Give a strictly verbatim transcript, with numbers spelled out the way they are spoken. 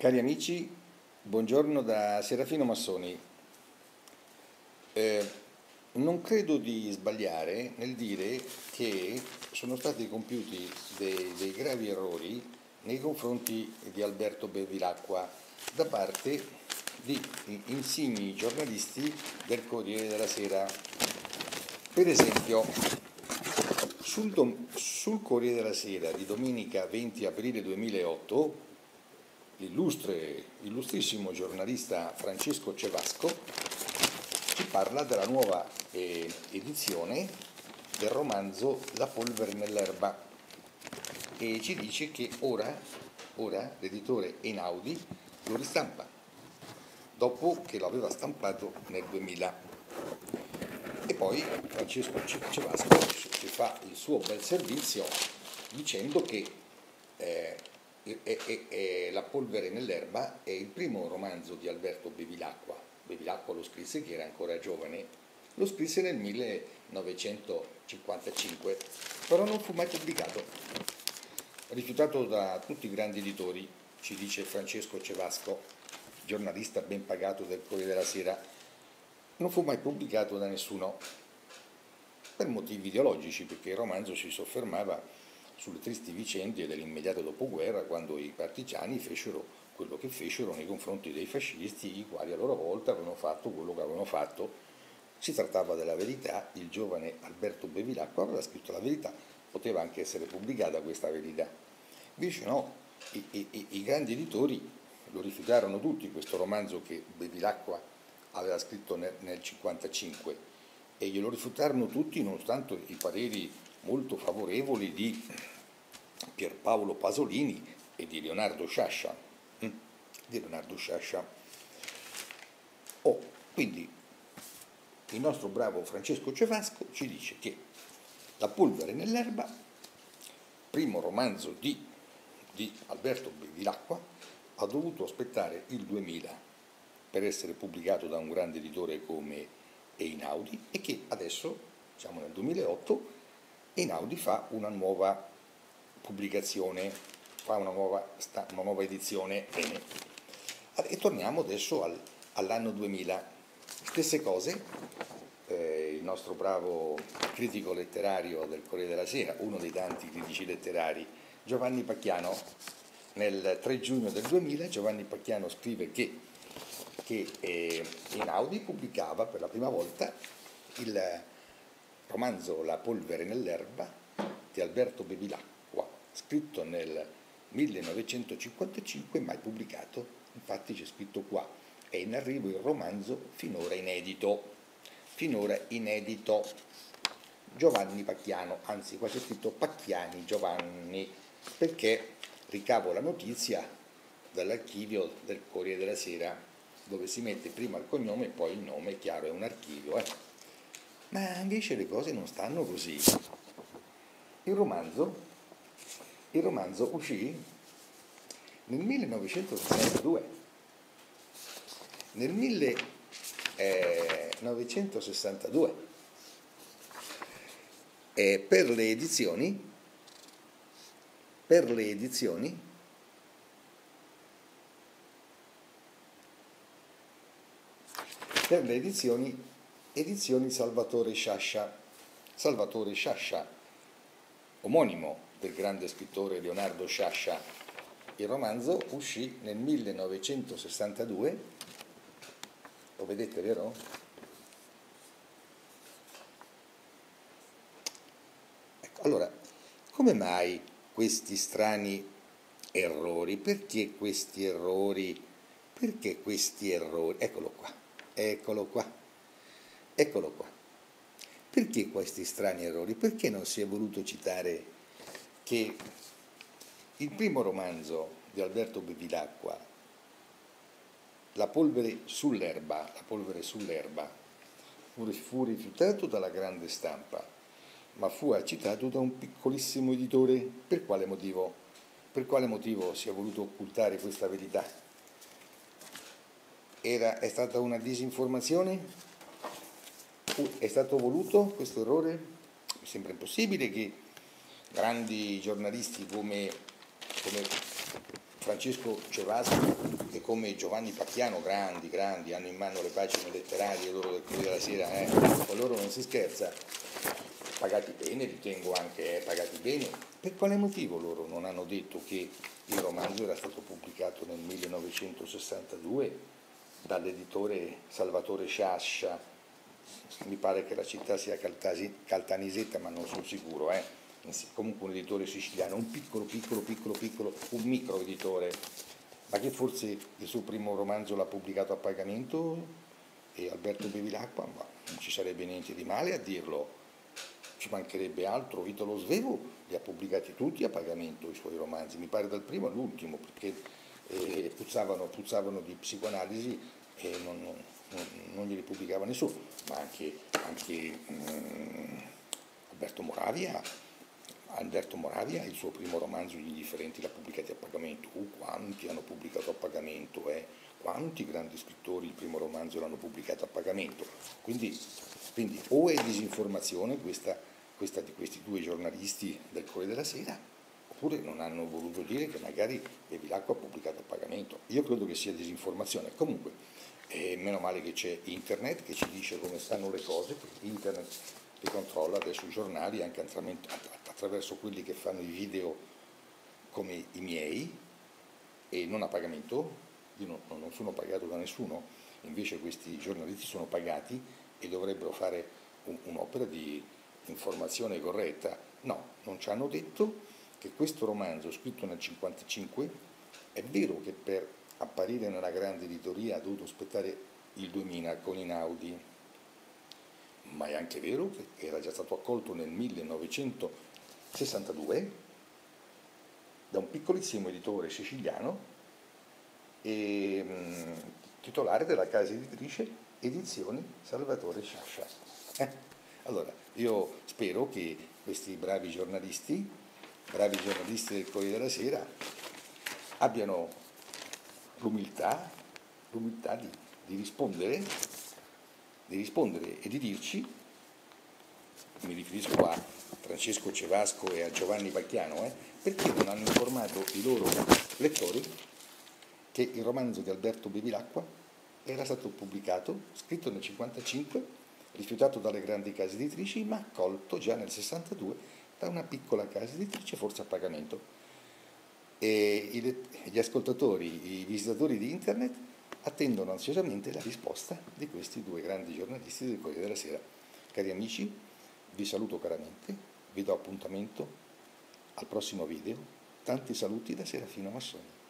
Cari amici, buongiorno da Serafino Massoni. Eh, non credo di sbagliare nel dire che sono stati compiuti dei, dei gravi errori nei confronti di Alberto Bevilacqua da parte di insigni giornalisti del Corriere della Sera. Per esempio, sul, dom- sul Corriere della Sera di domenica venti aprile duemilaotto, l'illustre, illustrissimo giornalista Francesco Cevasco ci parla della nuova eh, edizione del romanzo La polvere nell'erba e ci dice che ora, ora l'editore Einaudi lo ristampa, dopo che lo aveva stampato nel duemila. E poi Francesco Cevasco ci fa il suo bel servizio dicendo che eh, E, e, e La polvere nell'erba è il primo romanzo di Alberto Bevilacqua. Bevilacqua lo scrisse che era ancora giovane, lo scrisse nel millenovecentocinquantacinque, però non fu mai pubblicato, rifiutato da tutti i grandi editori, ci dice Francesco Cevasco, giornalista ben pagato del Corriere della Sera. Non fu mai pubblicato da nessuno, per motivi ideologici, perché il romanzo si soffermava sulle tristi vicende dell'immediato dopoguerra, quando i partigiani fecero quello che fecero nei confronti dei fascisti, i quali a loro volta avevano fatto quello che avevano fatto. Si trattava della verità, il giovane Alberto Bevilacqua aveva scritto la verità, poteva anche essere pubblicata questa verità. Invece no, i, i, i grandi editori lo rifiutarono tutti, questo romanzo che Bevilacqua aveva scritto nel millenovecentocinquantacinque, e glielo rifiutarono tutti nonostante i pareri molto favorevoli di Pierpaolo Pasolini e di Leonardo Sciascia. Di Leonardo Sciascia. Oh, quindi il nostro bravo Francesco Cevasco ci dice che La polvere nell'erba, primo romanzo di, di Alberto Bevilacqua, ha dovuto aspettare il duemila per essere pubblicato da un grande editore come Einaudi, e che adesso, siamo nel duemilaotto, Einaudi fa una nuova pubblicazione, fa una nuova, una nuova edizione. Bene. E torniamo adesso al, all'anno duemila. Stesse cose, eh, il nostro bravo critico letterario del Corriere della Sera, uno dei tanti critici letterari, Giovanni Pacchiano, nel tre giugno del duemila, Giovanni Pacchiano scrive che, che eh, Einaudi pubblicava per la prima volta il romanzo La polvere nell'erba di Alberto Bevilacqua, scritto nel millenovecentocinquantacinque, mai pubblicato. Infatti c'è scritto qua: è in arrivo il romanzo finora inedito. Finora inedito. Giovanni Pacchiano, anzi qua c'è scritto Pacchiani Giovanni, perché ricavo la notizia dall'archivio del Corriere della Sera, dove si mette prima il cognome e poi il nome, è chiaro, è un archivio, eh. Ma invece le cose non stanno così. Il romanzo, il romanzo uscì nel millenovecentosessantadue. Nel millenovecentosessantadue. E per le edizioni, per le edizioni, per le edizioni Edizioni Salvatore Sciascia. Salvatore Sciascia, omonimo del grande scrittore Leonardo Sciascia. Il romanzo uscì nel millenovecentosessantadue, lo vedete, vero? Ecco, allora, come mai questi strani errori? Perché questi errori? Perché questi errori? Eccolo qua, eccolo qua. Eccolo qua. Perché questi strani errori? Perché non si è voluto citare che il primo romanzo di Alberto Bevilacqua, La polvere sull'erba, La polvere sull'erba, fu rifiutato dalla grande stampa, ma fu citato da un piccolissimo editore? Per quale motivo? Per quale motivo si è voluto occultare questa verità? Era, è stata una disinformazione? È stato voluto questo errore? Mi sembra impossibile che grandi giornalisti come, come Francesco Cevasco, che come Giovanni Pacchiano, grandi, grandi, hanno in mano le pagine letterarie loro del Corriere della Sera, eh, con loro non si scherza, pagati bene, ritengo anche eh, pagati bene. Per quale motivo loro non hanno detto che il romanzo era stato pubblicato nel millenovecentosessantadue dall'editore Salvatore Sciascia, mi pare che la città sia Caltasi, Caltanissetta, ma non sono sicuro, eh? Comunque un editore siciliano, un piccolo, piccolo, piccolo, piccolo, un micro editore, ma che forse il suo primo romanzo l'ha pubblicato a pagamento, e Alberto Bevilacqua, ma non ci sarebbe niente di male a dirlo, ci mancherebbe altro. Italo Svevo li ha pubblicati tutti a pagamento i suoi romanzi, mi pare dal primo all'ultimo, perché eh, puzzavano, puzzavano di psicoanalisi e non, non, non glieli pubblicava nessuno, ma anche, anche um, Alberto Moravia. Alberto Moravia, il suo primo romanzo Gli indifferenti l'ha pubblicato a pagamento. Uh, quanti hanno pubblicato a pagamento, eh? Quanti grandi scrittori il primo romanzo l'hanno pubblicato a pagamento. Quindi, quindi o è disinformazione questa, questa di questi due giornalisti del Corriere della Sera, oppure non hanno voluto dire che magari Bevilacqua ha pubblicato a pagamento. Io credo che sia disinformazione. Comunque, eh, meno male che c'è internet che ci dice come stanno le cose, internet che controlla adesso i giornali anche attraverso quelli che fanno i video come i miei e non a pagamento. Io non, non sono pagato da nessuno, invece questi giornalisti sono pagati e dovrebbero fare un, un'opera di informazione corretta. No, non ci hanno detto che questo romanzo scritto nel cinquantacinque, è vero che per apparire nella grande editoria ha dovuto aspettare il duemila con Inaudi, ma è anche vero che era già stato accolto nel millenovecentosessantadue da un piccolissimo editore siciliano e mh, titolare della casa editrice Edizioni Salvatore Sciascia. Eh? Allora, io spero che questi bravi giornalisti, bravi giornalisti del Corriere della Sera, abbiano l'umiltà, l'umiltà di, di rispondere di rispondere e di dirci, mi riferisco a Francesco Cevasco e a Giovanni Pacchiano, eh, perché non hanno informato i loro lettori che il romanzo di Alberto Bevilacqua era stato pubblicato, scritto nel cinquantacinque, rifiutato dalle grandi case editrici, ma accolto già nel sessantadue da una piccola casa editrice, forse a pagamento. E gli ascoltatori, i visitatori di internet attendono ansiosamente la risposta di questi due grandi giornalisti del Corriere della Sera. Cari amici, vi saluto caramente, vi do appuntamento al prossimo video. Tanti saluti da Serafino Massoni.